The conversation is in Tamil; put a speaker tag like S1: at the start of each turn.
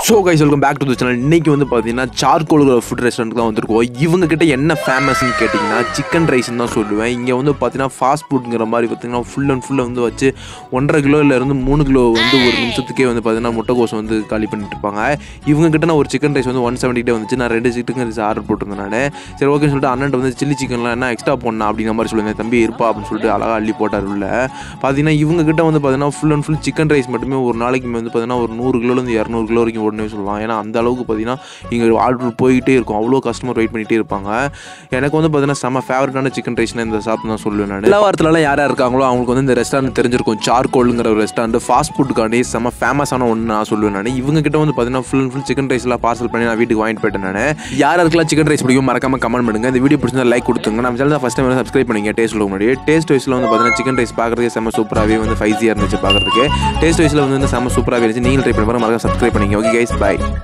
S1: So guys welcome back to the channel. இன்றைக்கி வந்து பார்த்தீங்கன்னா சார்கோல் ஃபுட் ரெஸ்டாரண்ட் தான் வந்திருக்கோம். இவங்க கிட்ட என்ன ஃபேமஸ்ன்னு கேட்டிங்கன்னா சிக்கன் ரைஸ்ன்னு தான் சொல்லுவேன். இங்கே வந்து பார்த்தீங்கன்னா ஃபாஸ்ட் ஃபுட்ங்கிற மாதிரி பார்த்தீங்கன்னா ஃபுல் அண்ட் ஃபுல்லாக வந்து வச்சு 1.5 கிலோலேருந்து 3 கிலோ வந்து ஒரு நிமிஷத்துக்கே வந்து பார்த்தீங்கன்னா முட்டைக்கோஸ் வந்து காலி பண்ணிட்டு இருப்பாங்க. இவங்க கிட்ட நான் ஒரு சிக்கன் ரைஸ் வந்து 170 வந்துச்சு. நான் 2 சிக்கன் ரைஸ் ஆர்டர் போட்டிருந்தேன். நான் சரி ஓகேன்னு சொல்லிட்டு அண்ணன் வந்து சில்லி சிக்கன்லாம் என்ன எக்ஸ்ட்ரா போடணும் அப்படிங்கிற மாதிரி சொல்லுவேன். தம்பி இருப்பா அப்படின்னு சொல்லிட்டு அழகாக அள்ளி போட்டார். உள்ள பார்த்தீங்கன்னா இவங்க கிட்ட வந்து பார்த்தீங்கன்னா full and full chicken rice மட்டுமே ஒரு நாளைக்கு வந்து பார்த்தீங்கன்னா ஒரு 100 கிலோலேருந்து 200 கிலோ வரைக்கும் உடனே சொல்லலாம். ஏன்னா அந்த அளவுக்கு பார்த்தீங்கன்னா இங்கே ஆர்டர் போயிட்டே இருக்கும். அவ்வளோ கஸ்டமர் வெயிட் பண்ணிகிட்டே இருப்பாங்க. எனக்கு வந்து பார்த்தீங்கன்னா செம்ம ஃபேவரட்டான சிக்கன் ரைஸ்னால் இந்த ஷாப் தான் சொல்லுவேன். நான் எல்லா வாரத்துலலாம் யாராக இருக்காங்களோ அவங்களுக்கு வந்து இந்த ரெஸ்டாரண்ட் தெரிஞ்சிருக்கும். சார்கோலுங்கிற ஒரு ரெஸ்டாரண்ட் ஃபாஸ்ட் ஃபுட்டுக்காண்டி செம்ம ஃபேமஸான ஒன்று நான் சொல்லுவேன். நான் இவங்க கிட்ட வந்து பார்த்தீங்கன்னா ஃபுல் அண்ட் ஃபுல் சிக்கன் ரைஸ்லாம் பார்சல் பண்ணி நான் வீட்டுக்கு வாங்கிட்டு போயிட்டேன். நான் யாருக்கெல்லாம் சிக்கன் ரைஸ் பிடிக்கும் மறக்காம கமெண்ட் பண்ணுங்க. இந்த வீடியோ பிடிச்சா லைக் கொடுத்துங்க. நம்ம சேனல் ஃபஸ்ட் டைம் சப்ஸ்கிரைப் பண்ணிங்க. டேஸ்ட் முன்னாடி டேஸ்ட் வைஸில் வந்து பார்த்தீங்கன்னா சிக்கன் ரைஸ் பார்க்குறதுக்கு செம்ம சூப்பராகவே வந்து 5G இருந்துச்சு பார்க்குறதுக்கு. டேஸ்ட் வைஸில் வந்து செம்ம சூப்பராகவே இருந்துச்சு. நீங்கள் ட்ரை பண்ணி பாருங்க. மறக்காம சப்ஸ்கிரைப் பண்ணிங்க. Okay guys, by.